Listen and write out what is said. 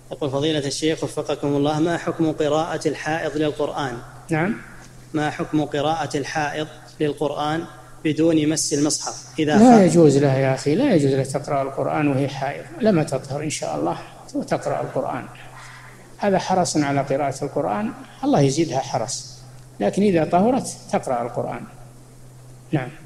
يقول فضيلة الشيخ وفقكم الله، ما حكم قراءة الحائض للقرآن؟ نعم. ما حكم قراءة الحائض للقرآن بدون مس المصحف؟ لا يجوز له يا أخي، لا يجوز له تقرأ القرآن وهي حائض، لما تطهر إن شاء الله وتقرأ القرآن. هذا حرص على قراءة القرآن، الله يزيدها حرص، لكن إذا طهرت تقرأ القرآن. نعم.